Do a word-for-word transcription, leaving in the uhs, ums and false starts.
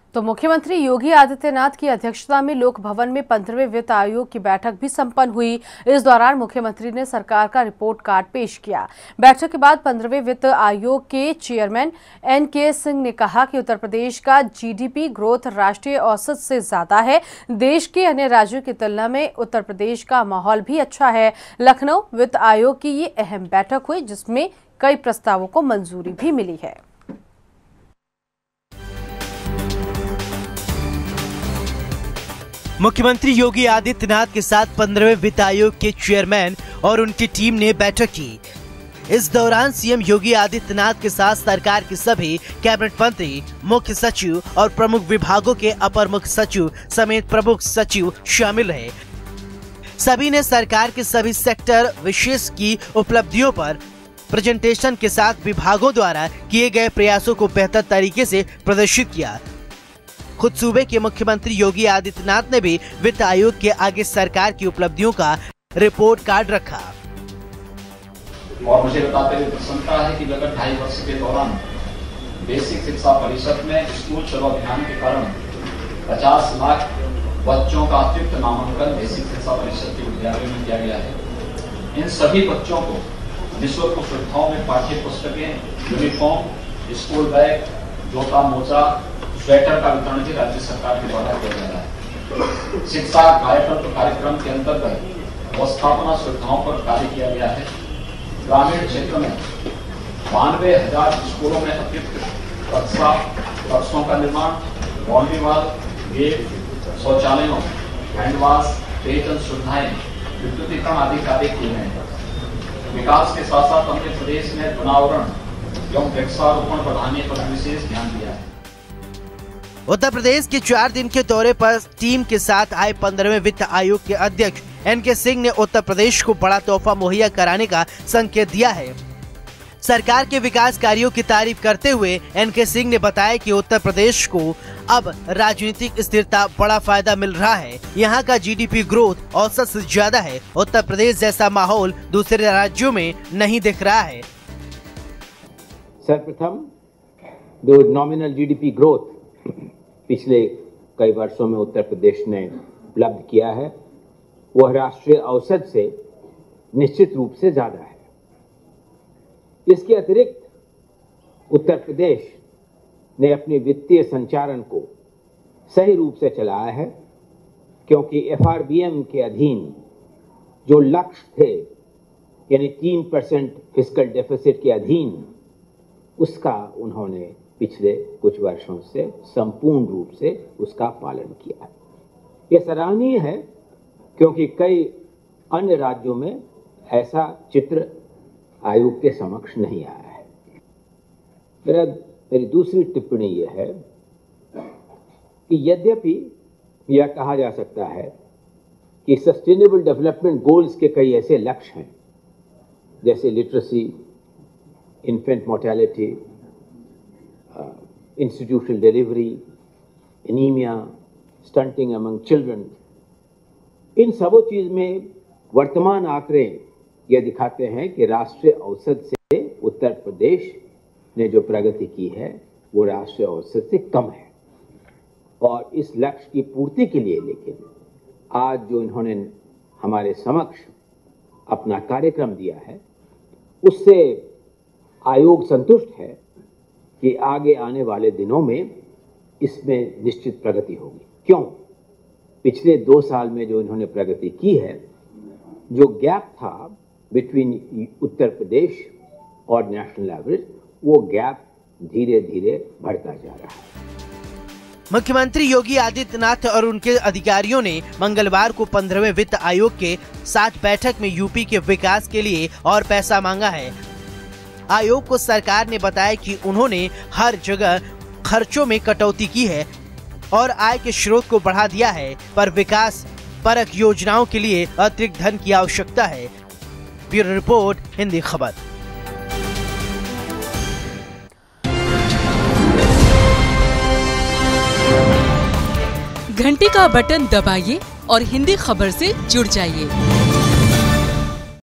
तो मुख्यमंत्री योगी आदित्यनाथ की अध्यक्षता में लोक भवन में पंद्रहवें वित्त आयोग की बैठक भी संपन्न हुई। इस दौरान मुख्यमंत्री ने सरकार का रिपोर्ट कार्ड पेश किया। बैठक के बाद पंद्रहवें वित्त आयोग के चेयरमैन एन के सिंह ने कहा कि उत्तर प्रदेश का जीडीपी ग्रोथ राष्ट्रीय औसत से ज्यादा है। देश के अन्य राज्यों की तुलना में उत्तर प्रदेश का माहौल भी अच्छा है। लखनऊ वित्त आयोग की ये अहम बैठक हुई, जिसमें कई प्रस्तावों को मंजूरी भी मिली है। मुख्यमंत्री योगी आदित्यनाथ के साथ पंद्रहवें वित्त आयोग के चेयरमैन और उनकी टीम ने बैठक की। इस दौरान सीएम योगी आदित्यनाथ के साथ सरकार के सभी कैबिनेट मंत्री, मुख्य सचिव और प्रमुख विभागों के अपर मुख्य सचिव समेत प्रमुख सचिव शामिल रहे। सभी ने सरकार के सभी सेक्टर विशेष की उपलब्धियों पर प्रेजेंटेशन के साथ विभागों द्वारा किए गए प्रयासों को बेहतर तरीके से प्रदर्शित किया। खुद सूबे के मुख्यमंत्री योगी आदित्यनाथ ने भी वित्त आयोग के आगे सरकार की उपलब्धियों का रिपोर्ट कार्ड रखा। और मुझे बताते हुए प्रसन्नता है कि विगत ढाई वर्ष के दौरान बेसिक शिक्षा परिषद में स्कूल चलो अभियान के कारण पचास लाख बच्चों का अतिरिक्त नामांकन बेसिक शिक्षा परिषद के विद्यालयों में किया गया है। इन सभी बच्चों को निःशुल्क सुविधाओं में पाठ्य पुस्तकें, यूनिफॉर्म, स्कूल बैग, जूता, मोजा, स्वेटर का वितरण भी राज्य सरकार के द्वारा किया जा रहा है। शिक्षा कायाकल्प कार्यक्रम के अंतर्गत अवस्थापना सुविधाओं पर कार्य किया गया है। ग्रामीण क्षेत्र में बानवे हजार स्कूलों में अतिरिक्त कक्षा कक्षों का निर्माण, बाउंड्री वॉल, गेट, शौचालयों, हैंडवाश, पेयजल सुविधाएं, विद्युतीकरण आदि कार्य किए गए हैं। विकास के साथ साथ हमने प्रदेश में वनावरण एवं वृक्षारोपण बढ़ाने पर विशेष ध्यान दिया है। उत्तर प्रदेश के चार दिन के दौरे पर टीम के साथ आए पंद्रहवें वित्त आयोग के अध्यक्ष एन के सिंह ने उत्तर प्रदेश को बड़ा तोहफा मुहैया कराने का संकेत दिया है। सरकार के विकास कार्यों की तारीफ करते हुए एन के सिंह ने बताया कि उत्तर प्रदेश को अब राजनीतिक स्थिरता बड़ा फायदा मिल रहा है। यहाँ का जीडीपी ग्रोथ औसत से ज्यादा है। उत्तर प्रदेश जैसा माहौल दूसरे राज्यों में नहीं दिख रहा है। सर्वप्रथम जो नॉमिनल जीडीपी ग्रोथ पिछले कई वर्षों में उत्तर प्रदेश ने उपलब्ध किया है, वह राष्ट्रीय औसत से निश्चित रूप से ज्यादा है। इसके अतिरिक्त उत्तर प्रदेश ने अपने वित्तीय संचालन को सही रूप से चलाया है, क्योंकि एफआरबीएम के अधीन जो लक्ष्य थे, यानी तीन परसेंट फिस्कल डेफिसिट के अधीन, उसका उन्होंने पिछले कुछ वर्षों से संपूर्ण रूप से उसका पालन किया है। यह सराहनीय है, क्योंकि कई अन्य राज्यों में ऐसा चित्र आयोग के समक्ष नहीं आया है। मेरा मेरी दूसरी टिप्पणी यह है कि यद्यपि यह कहा जा सकता है कि सस्टेनेबल डेवलपमेंट गोल्स के कई ऐसे लक्ष्य हैं, जैसे literacy, infant mortality, institutional delivery, anaemia, stunting among children, इन सब चीज में वर्तमान आंकड़े यह दिखाते हैं कि राष्ट्रीय औसत से उत्तर प्रदेश ने जो प्रगति की है वो राष्ट्रीय औसत से कम है। और इस लक्ष्य की पूर्ति के लिए लेकिन आज जो इन्होंने हमारे समक्ष अपना कार्यक्रम दिया है, उससे आयोग संतुष्ट है कि आगे आने वाले दिनों में इसमें निश्चित प्रगति होगी। क्यों? पिछले दो साल में जो इन्होंने प्रगति की है, जो गैप था बिटवीन उत्तर प्रदेश और नेशनल एवरेज, वो गैप धीरे धीरे बढ़ता जा रहा है। मुख्यमंत्री योगी आदित्यनाथ और उनके अधिकारियों ने मंगलवार को पंद्रहवें वित्त आयोग के साथ बैठक में यूपी के विकास के लिए और पैसा मांगा है। आयोग को सरकार ने बताया कि उन्होंने हर जगह खर्चों में कटौती की है और आय के स्रोत को बढ़ा दिया है, पर विकास परक योजनाओं के लिए अतिरिक्त धन की आवश्यकता है। ब्यूरो रिपोर्ट, हिंदी खबर। घंटी का बटन दबाइए और हिंदी खबर से जुड़ जाइए।